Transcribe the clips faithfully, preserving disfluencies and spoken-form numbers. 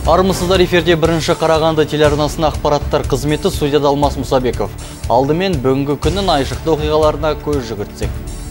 Армысыздар, эфирде бірінші Қарағанды телеарнасының ақпараттар қызметі, студияда Алмас Мұсабеков. Алдымен бүгінгі күннің айшықты оқиғаларына көз жүгіртсек.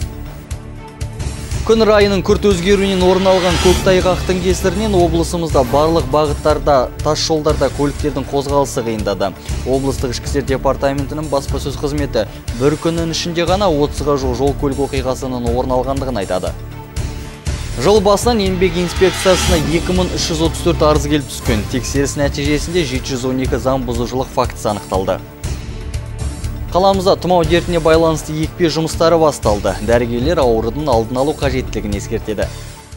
Күн райының күрт өзгеруінен орын алған көктайғақтың кесірінен облысымызда барлық бағыттарда, тас жолдарда көліктердің қозғалысы қиындады. Облыстық ішкі істер департаментінің баспасөз қызметі бір күннің ішінде ғана отызға жуық жол көлік оқиғасының орын алғандығын айтады. Жыл басынан еңбек инспекциясына екі мың үш жүз отыз төрт арыз келіп түскен. Тексеріс нәтижесінде жеті жүз он екі заң бұзушылық фактісі анықталды. Қаламызда тұмау дертіне байланысты екпе жұмыстары басталды. Дәрігерлер аурудың алдын алу қажеттілігін ескертеді.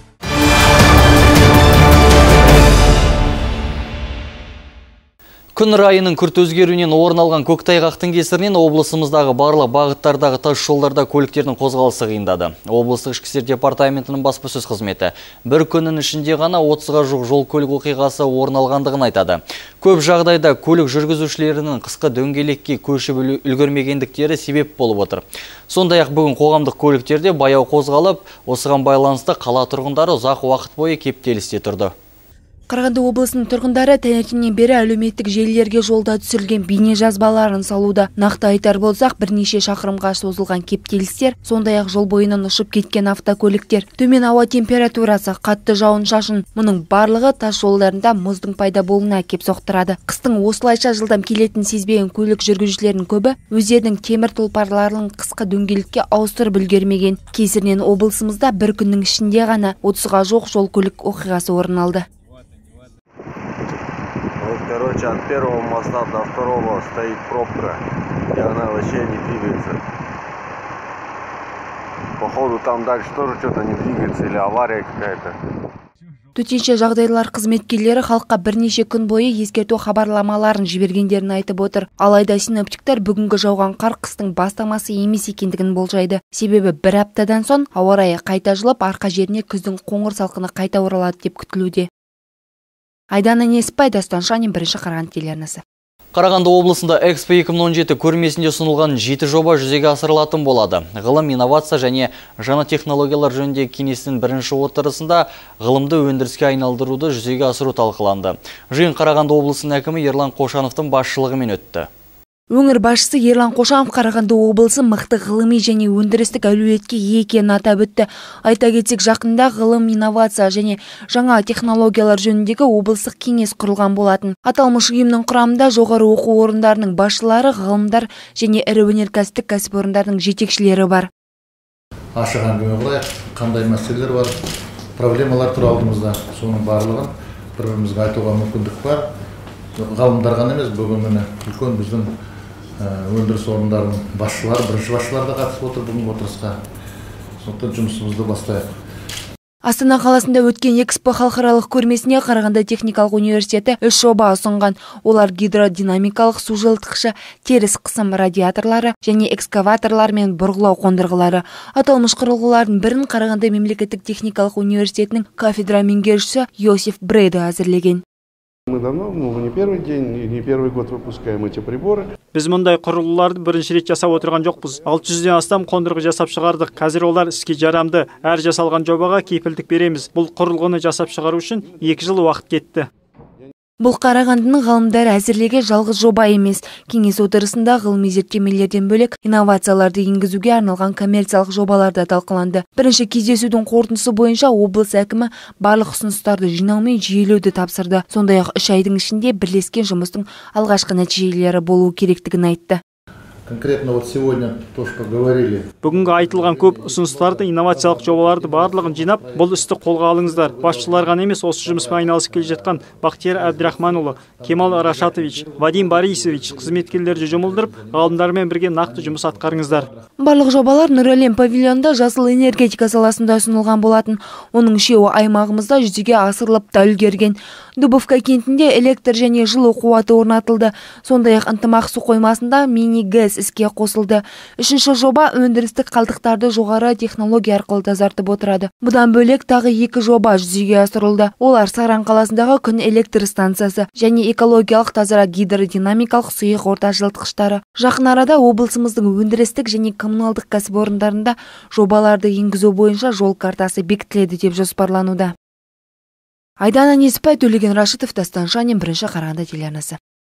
Күн райының күрт өзгеруінен орын алған көктайғақтың кесірінен облысымыздағы барлық бағыттардағы тас жолдарда көліктердің қозғалысы қиындады. Облыстық ішкі істер департаментінің баспасөз қызметі бір күннің ішінде ғана отызға жуық жол көлік оқиғасы орын алғандығын айтады. Көп жағдайда көлік жүргізушілерінің қысқы дөңгелекке көшіп үлгермегендіктері себеп болып отыр. Сондай-ақ бүгін қоғамдық көліктерде баяу қозғалып, осыған байланысты қала тұрғындары ұзақ уақыт бойы кептелісте тұрды. Қарағанды облысының тұрғындары таңертеңнен бері әлеуметтік желілерге жолда түсірілген бейне жазбаларын салуда. Нақты айтар болсақ, бірнеше шақырымға созылған кептелістер, сондай-ақ жол бойынан ұшып кеткен автокөліктер, төмен ауа температурасы, қатты жауын-шашын, мұның барлығы тас жолдарында мұздың пайда болуына әкеп соқтырады. Қыстың осылайша жылдам келетін сезбеген көлік жүргізушілерінің көбі өздерінің темір тұлпарларын қысқы дөңгелекке ауыстырып үлгермеген. Кесірінен облысымызда бір күннің ішінде ғана отызға жуық жол көлік оқиғасы орын алды. Короче, от первого моста до второго стоит пробка, и она вообще не двигается. Походу, там дальше тоже что-то не двигается или авария какая-то. Төтенше жағдайлар қызметкерлері халыққа бірнеше күн бойы ескерту хабарламаларын жібергендерін айтып отыр. Алайда синоптиктер бүгінгі жауған қар қыстың бастамасы емес екендігін болжайды. Себебі бір аптадан соң ауа райы қайта жылып, арқа жеріне күздің қоңыр салқыны қайта оралады деп күтілуде. Айдана Несіпбай, Дастан Шанин, бірінші Қарағанды телеарнасы. Қарағанды облысында Экспо екі мың он жеті көрмесінде ұсынылған жеті жоба жүзеге асырылатын болады. Ғылым, инновация және жаңа технологиялар жөніндегі кеңестің бірінші отырысында ғылымды өндіріске айналдыруды жүзеге асыру талқыланды. Жиын Қарағанды облысының әкімі Ерлан Қошановтың басшылығымен өтті. Өңір басшысы Ерлан Қошанов Қарағанды облысы мықты ғылыми және өндірістік әлеуетке ие екенін атап өтті. Айта кетсек, жақында ғылым, инновация және жаңа технологиялар жөніндегі облыстық кеңес құрылған болатын. Аталмыш ұйымның құрамында жоғары оқу орындарының басшылары, ғылымдар және ірі өнеркәсіптік кәсіпорындардың жетекшілері бар. Ашық әңгіме қылайық, қандай мәселелер бар, проблемалар тұр алдымызда, соның барлығын бір-бірімізге айтуға мүмкіндік бар. Ғалымдар ғана емес, бүгін міне үлкен біздің өндіріс орындарының басшылары, бірінші басшылар да қатысып отыр бүгінгі отырысқа. Сондықтан жұмысымызды бастайық. Астана қаласында өткен Экспо халықаралық көрмесіне Қарағанды техникалық университеті үш жоба ұсынған. Олар гидродинамикалық су жылытқышы, теріс қысым радиаторлары және экскаваторлар мен бұрғылау қондырғылары. Аталмыш құрылғылардың бірін Қарағанды мемлекеттік техникалық университетінің кафедра меңгерушісі Йосиф Брейді әзірлеген. Мы давно, ну, не первый день, не первый год выпускаем эти приборы. Біз мұндай құрылғыларды бірінші рет жасап отырған жоқпыз. алты жүзден астам қондырғы жасап шығардық. Қазір олар іске жарамды. Әр жасалған жобаға кепілдік береміз. Бұл құрылғыны жасап шығару үшін екі жыл уақыт кетті. Бұл Қарағандының ғалымдары әзірлеген жалғыз жоба емес. Кеңес отырысында ғылыми зерттемелерден бөлек инновацияларды енгізуге арналған коммерциялық жобаларда талқыланды. Бірінші кездесудің қорытындысы бойынша облыс әкімі барлық ұсыныстарды жинаумен жүйелеуді тапсырды. Сондай-ақ үш айдың ішінде бірлескен жұмыстың алғашқы нәтижелері болуы керектігін айтты. Конкретно вот сегодня то, что говорили. Бүгінгі айтылған көп ұсыныстарды, инновациялық жобаларды барлығын жинап, бұл істі қолға алыңыздар. Басшылар ғана емес, осы жұмыспен айналысып келе жатқан Бақтияр Әбдірахманұлы, Кемал Рашатович, Вадим Борисович қызметкерлерді жұмылдырып, ғалымдармен бірге нақты жұмыс атқарыңыздар. Барлық жобалар Нұр әлем павильонында жасыл энергетика саласында ұсынылған болатын. Оның үшеуі аймағымызда жүзеге асырылып та үлгерген. Дубовка кентінде электр және жылу қуаты орнатылды. Сондай-ақ ынтымақ су қоймасында мини-гэс іске қосылды. Үшінші жоба өндірістік қалдықтарды жоғары технология арқылы тазартып отырады. Бұдан бөлек тағы екі жоба жүзеге асырылды. Олар Саран қаласындағы күн электр станциясы және экологиялық тазара гидродинамикалық сұйық орта жылытқыштары. Жақын арада облысымыздың өндірістік және коммуналдық кәсіпорындарында жобаларды енгізу бойынша жол картасы бекітіледі деп жоспарлануда. Айдана Несіпбай, Төлеген Рашитов, Дастан Шанин, бірінші Қарағанды телеарнасы.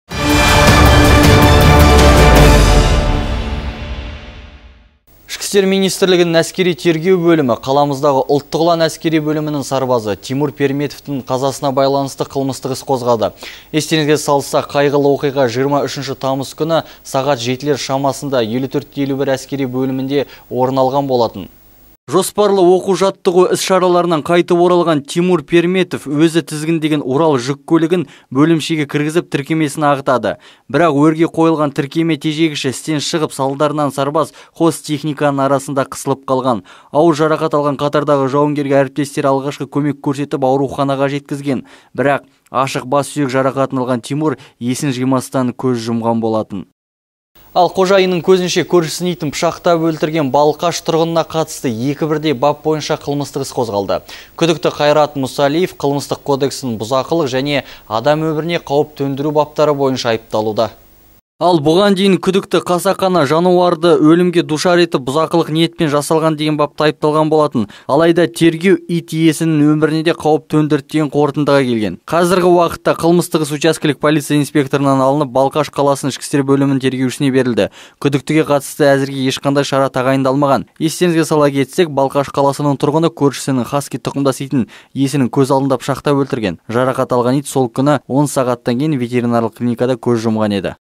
Ішкі істер министрлігінің әскери тергеу бөлімі қаламыздағы ұлттық ұлан әскери бөлімінің сарбазы Тимур Перметовтің қазасына байланысты қылмыстық іс қозғады. Естеріңізге салсақ, қайғылы оқиға жиырма үшінші тамыз күні сағат жетілер шамасында елу төрт елу бір әскери бөлімінде орын алған болатын. Жоспарлы оқу жаттығу іс-шараларынан қайтып оралған Тимур Перметов өзі тізгіндеген Урал жүк көлігін бөлімшеге кіргізіп тіркемесін ағытады. Бірақ өрге қойылған тіркеме тежегіші істен шығып, салдарынан сарбаз қос техниканың арасында қысылып қалған. Ауыр жарақат алған қатардағы жауынгерге әріптестер алғашқы көмек көрсетіп ауруханаға жеткізген. Бірақ ашық бас сүйек жарақатын алған Тимур есін жимастан көз жұмған болатын. Ал қожайынның көзінше көршісін итін пышақтап өлтірген Балқаш тұрғынына қатысты екі бірдей бап бойынша қылмыстық іс қозғалды. Күдікті Қайрат Мұсалиев қылмыстық кодексінің бұзақылық және адам өміріне қауіп төндіру баптары бойынша айыпталуда. Ал бұған дейін күдікті қасақана жануарды өлімге душар етіп бұзақылық ниетпен жасалған деген бапта айыпталған болатын. Алайда тергеу ит иесінің өміріне де қауіп төндірді деген қорытындыға келген. Қазіргі уақытта қылмыстық іс учаскелік полиция инспекторынан алынып, Балқаш қаласының ішкі істер бөлімінің тергеушісіне берілді. Күдіктіге қатысты әзірге ешқандай шара тағайындалмаған. Естеріңізге сала кетсек, Балқаш қаласының тұрғыны көршісінің хаски тұқымдас итін иесінің көз алдында пышақтап өлтірген. Жарақат алған ит сол күні он сағаттан кейін ветеринарлық клиникада көз жұмған еді.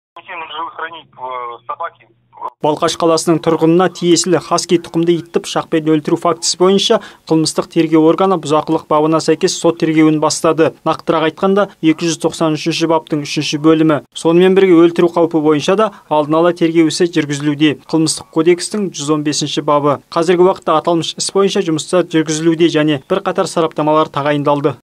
Балқаш қаласының тұрғынына тиесілі хаски тұқымды итті пышақпен өлтіру фактісі бойынша қылмыстық тергеу органы бұзақылық бабына сәйкес сот тергеуін бастады. Нақтырақ айтқанда екі жүз тоқсан үшінші баптың үшінші бөлімі. Сонымен бірге өлтіру қаупі бойынша да алдын ала тергеу ісі жүргізілуде. Қылмыстық кодекстің жүз он бесінші бабы. Қазіргі уақытта аталмыш іс бойынша жұмыстар жүргізілуде және бірқатар сараптамалар тағайындалды.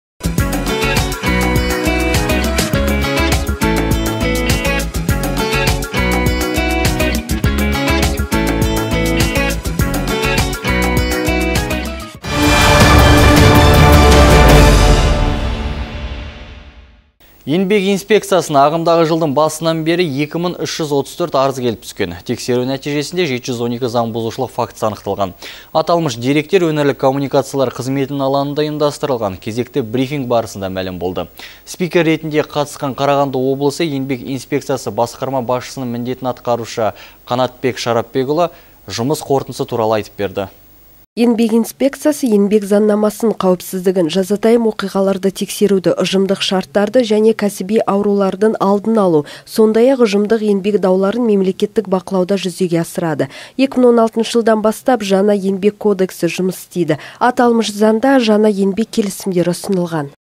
Еңбек инспекциясына ағымдағы жылдың басынан бері екі мың үш жүз отыз төрт арыз келіп түскен. Тексеру нәтижесінде жеті жүз он екі заң бұзушылық фактісі анықталған. Аталмыш деректер өңірлік коммуникациялар қызметінің алаңында ұйымдастырылған кезекті брифинг барысында мәлім болды. Спикер ретінде қатысқан Қарағанды облысы еңбек инспекциясы басқарма басшысының міндетін атқарушы Қанатбек Шарапбекұлы жұмыс қорытындысы туралы айтып берді. Еңбек инспекциясы еңбек заңнамасын, қауіпсіздігін, жазатайым оқиғаларды тексеруді, ұжымдық шарттарды және кәсіби аурулардың алдын алу, сондай-ақ ұжымдық еңбек дауларын мемлекеттік бақылауда жүзеге асырады. екі мың он алтыншы жылдан бастап жаңа еңбек кодексі жұмыс істейді. Аталмыш заңда жаңа еңбек келісімдері ұсынылған.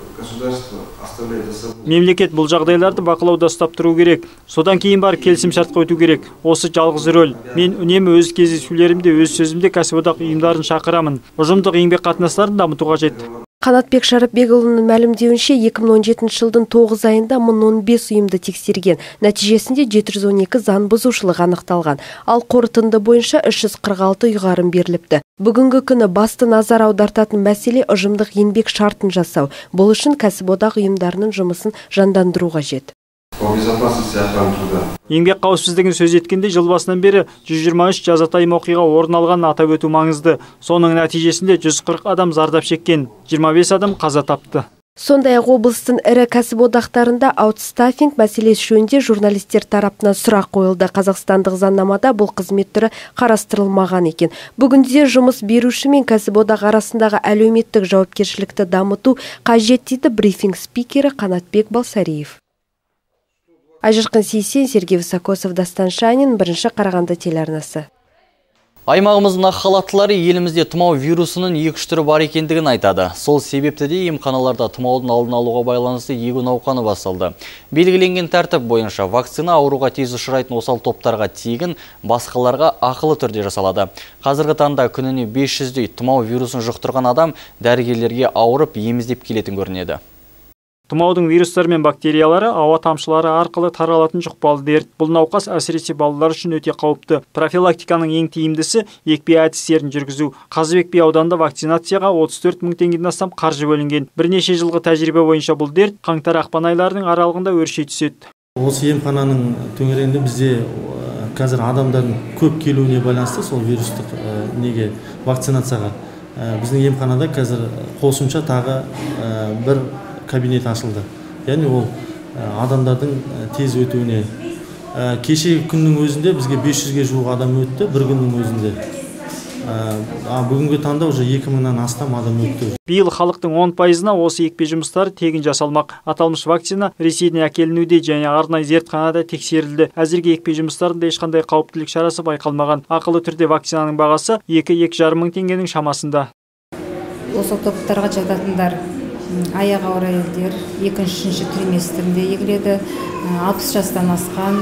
Мемлекет бұл жағдайларды бақылауда ұстап тұру керек. Содан кейін бар келісім шартқа өту керек. Осы жалғыз рөл. Мен үнемі өз кездесулерімде, өз сөзімде кәсіподақ ұйымдарын шақырамын. Ұжымдық еңбек қатынастарын дамытуға қажет. Қанатбек Шарапбекұлының мәлімдеуінше екі мың он жетінші жылдың тоғыз айында мың он бес ұйымды тексерген. Нәтижесінде жеті жүз он екі заң бұзушылық анықталған. Ал қорытынды бойынша үш жүз қырық алты ұйғарым беріліпті. Бүгінгі күні басты назар аудартатын мәселе ұжымдық еңбек шартын жасау. Бұл үшін кәсіподақ ұйымдарының жұмысын жандандыру қажет. Еңбек қауіпсіздігін сөз еткенде жыл басынан бері жүз жиырма үш жазатайым оқиға орын алғанын атап өту маңызды. Соның нәтижесінде жүз қырық адам зардап шеккен, жиырма бес адам қаза тапты. Сондай-ақ облыстың ірі кәсіподақтарында аутстаффинг мәселесі жөнінде журналистер тарапынан сұрақ қойылды. Қазақстандық заңнамада бұл қызмет түрі қарастырылмаған екен. Бүгінде жұмыс беруші мен кәсіподақ арасындағы әлеуметтік жауапкершілікті дамыту қажет дейді брифинг спикері Қанатбек Балсариев. Айжырқын Сейсен, Сергей Высокосов, Дастан Шанин, бірінші Қарағанды телеарнасы. Аймағымыздың ақ халаттылары елімізде тұмау вирусының екі үш түрі бар екендігін айтады. Сол себепті де емханаларда тұмаудың алдын алуға байланысты егу науқаны басталды. Белгіленген тәртіп бойынша вакцина ауруға тез ұшырайтын осал топтарға тегін, басқаларға ақылы түрде жасалады. Қазіргі таңда күніне бес жүздей тұмау вирусын жұқтырған адам дәрігерлерге ауырып еміздеп келетін көрінеді. Тұмаудың вирустары мен бактериялары ауа тамшылары арқылы таралатын жұқпалы дерт. Бұл науқас әсіресе балалар үшін өте қауіпті. Профилактиканың ең тиімдісі екпе әдістерін жүргізу. Қазыбек би ауданында вакцинацияға отыз төрт мың теңгеден астам қаржы бөлінген. Бірнеше жылғы тәжірибе бойынша бұл дерт қаңтар-ақпан айларының аралығында өрши түседі. Осы емхананың төңірегінде бізде қазір адамдардың көп келуіне байланысты сол вирустық неге вакцинацияға біздің емханада қазір қосымша тағы бір кабинет ашылды. Яғни ол адамдардың тез өтуіне. Кеше күннің өзінде бізге бес жүзге жуық адам өтті, бір күннің өзінде. Бүгінгі таңда уже екі мыңнан астам адам өтті. Биыл халықтың он пайызына осы екпе жұмыстары тегін жасалмақ. Аталмыш вакцина Ресейден әкелінуде және арнайы зертханада тексерілді. Әзірге екпе жұмыстарында ешқандай қауіптілік шарасы байқалмаған. Ақылы түрде вакцинаның бағасы екі-екі жарым мың теңгенің шамасында. Осы топтарға жататындар аяғы ауыр әйелдер екінші-үшінші триместрінде егіледі, алпыс жастан асқан,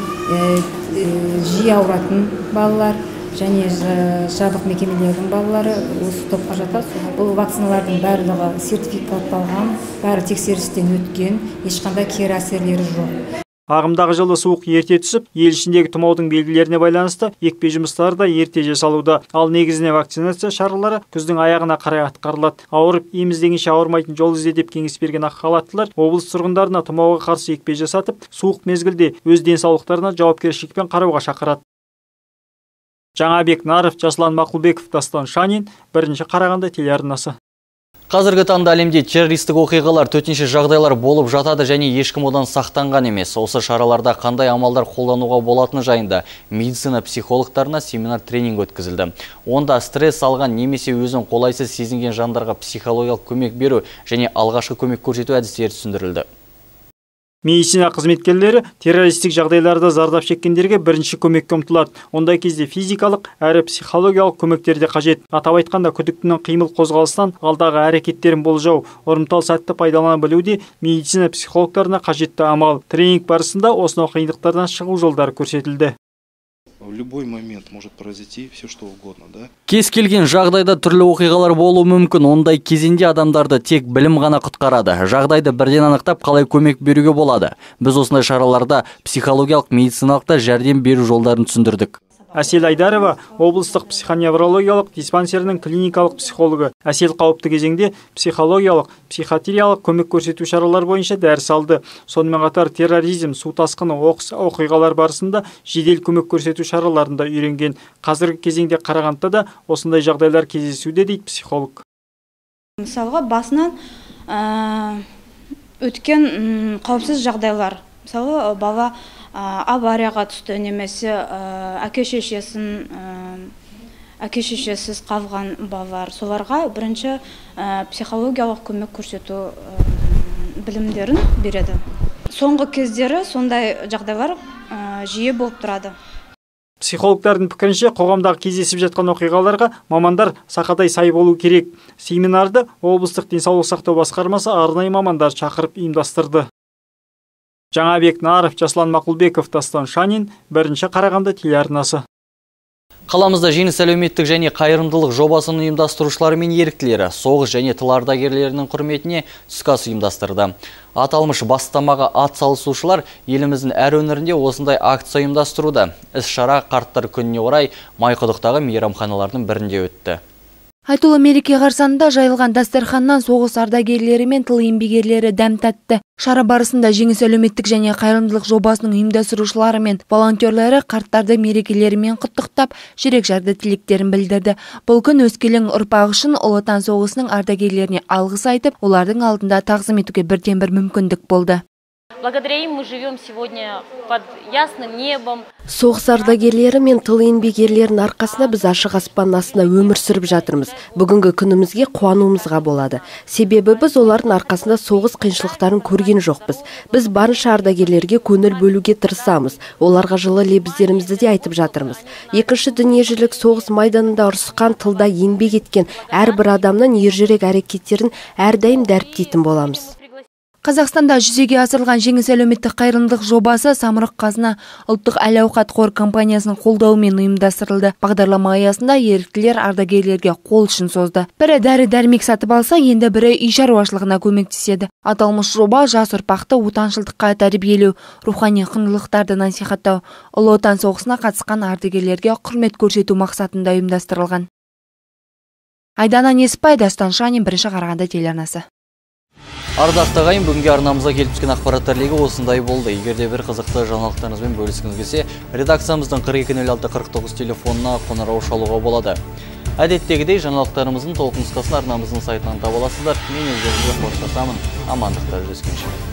жиі ауыратын балалар және жабық мекемелердің балалары осы топқа жатады. Бұл вакциналардың барлығы сертификатталған, бәрі тексерістен өткен, ешқандай кері әсерлері жоқ. Ағымдағы жылы суық ерте түсіп, ел ішіндегі тұмаудың белгілеріне байланысты екпе жұмыстары да ерте жасалуда. Ал негізіне вакцинация шаралары күздің аяғына қарай атқарылады. Ауырып, еміздегенше ауырмайтын жол ізде деп кеңес берген ақ халаттылар облыс тұрғындарына тұмауға қарсы екпе жасатып, суық мезгілде өз денсаулықтарына жауапкершілікпен қарауға шақырады. Жаңабек Наров, Жаслан Мақұлбеков, Дастан Шанин, бірінші Қарағанды телеарнасы. Қазіргі таңда әлемде террористік оқиғалар, төтенше жағдайлар болып жатады және ешкім одан сақтанған емес. Осы шараларда қандай амалдар қолдануға болатыны жайында медицина психологтарына семинар тренинг өткізілді. Онда стресс алған немесе өзін қолайсыз сезінген жандарға психологиялық көмек беру және алғашқы көмек көрсету әдістері түсіндірілді. Медицина қызметкерлері террористік жағдайларда зардап шеккендерге бірінші көмекке ұмтылады. Ондай кезде физикалық әрі психологиялық көмектер де қажет. Атап айтқанда күдіктінің қимыл қозғалыстан алдағы әрекеттерін болжау, ұрымтал сәтті пайдалана білуде медицина психологтарына қажетті амал. Тренинг барысында осынау қиындықтардан шығу жолдары көрсетілді. В любой момент может произойти все что угодно, да? Кез келген жағдайда түрлі оқиғалар болуы мүмкін. Ондай кезеңде адамдарды тек білім ғана құтқарады. Жағдайды бірден анықтап, қалай көмек беруге болады. Біз осындай шараларда психологиялық, медициналық та жәрдем беру жолдарын түсіндірдік. Әсел Айдарова облыстық психоневрологиялық диспансерінің клиникалық психологы. Әсел қауіпті кезеңде психологиялық, психиатриялық көмек көрсету шаралар бойынша дәріс алды. Сонымен қатар терроризм, су тасқыны, оқыс оқиғалар барысында жедел көмек көрсету шараларында үйренген. Қазіргі кезеңде Қарағандыда да осындай жағдайлар кездесуде дейді психолог. Мысалға басынан өткен қауіпсіз жағдайлар. Мысалы бала аварияға түсті, немесе әке шешесін әке шешесіз қалған балалар, соларға бірінші психологиялық көмек көрсету білімдерін береді. Соңғы кездері сондай жағдайлар жиі болып тұрады. Психологтардың пікірінше, қоғамдағы кездесіп жатқан оқиғаларға мамандар сақадай сай болу керек. Семинарды облыстық денсаулық сақтау басқармасы арнайы мамандар шақырып ұйымдастырды. Жаңабек Наров, Жаслан Мақұлбеков, Дастан Шанин, бірінші Қарағанды телеарнасы. Қаламызда жеңіс әлеуметтік және қайырымдылық жобасының ұйымдастырушылары мен еріктілері соғыс және тыл ардагерлерінің құрметіне түскі ас ұйымдастырды. Аталмыш бастамаға ат салысушылар еліміздің әр өңірінде осындай акция ұйымдастыруда. Іс-шара қарттар күніне орай Майқұдықтағы мейрамханалардың бірінде өтті. Айтулы мереке қарсаңында жайылған дастарханнан соғыс ардагерлері мен тыл еңбеккерлері дәм татты. Шара барысында жеңіс әлеуметтік және қайырымдылық жобасының ұйымдастырушылары мен волонтерлері қарттарды мерекелерімен құттықтап, жүрек жарды тілектерін білдірді. Бұл күн өскелең ұрпақ үшін Ұлы Отан соғысының ардагерлеріне алғыс айтып, олардың алдында тағзым етуге бірден бір мүмкіндік болды. Благодаря им мы живем сегодня под ясным небом. Соғыс ардагерлері мен тыл еңбеккерлерінің арқасында біз ашық аспан астында өмір сүріп жатырмыз. Бүгінгі күнімізге қуануымызға болады. Себебі біз олардың арқасында соғыс қиыншылықтарын көрген жоқпыз. Біз барынша ардагерлерге көңіл бөлуге тырысамыз. Оларға жылы лебіздерімізді де айтып жатырмыз. Екінші дүниежүзілік соғыс майданында ұрысқан, тылда еңбек еткен әрбір адамның ержүрек әрекеттерін әрдайым дәріптейтін боламыз. Қазақстанда жүзеге асырылған жеңіс әлеуметтік қайырымдылық жобасы Самұрық Қазына ұлттық әл-ауқат қор компаниясының қолдауымен ұйымдастырылды. Бағдарлама аясында еріктілер ардагерлерге қол ұшын созды. Бірі дәрі-дәрмек сатып алса, енді бірі үй шаруашылығына көмектеседі. Аталмыш жоба жас ұрпақты отаншылдыққа тәрбиелеу, рухани құндылықтарды насихаттау, Ұлы Отан соғысына қатысқан ардагерлерге құрмет көрсету мақсатында ұйымдастырылған. Айдана Неспай, Дастан Шанин, бірінші Қарағанды телеарнасы. Ардақты ағайын, бүгінгі арнамызға келіп түскен ақпараттар легі осындай болды. Егер де бір қызықты жаңалықтарыңызбен бөліскіңіз келсе, редакциямыздың қырық екі нөл алты қырық тоғыз телефонына қоңырау шалуға болады. Әдеттегідей жаңалықтарымыздың толық нұсқасын арнамыздың сайтынан таба аласыздар. Мен өздеріңізге қоштасамын. Амандықта жүздескенше.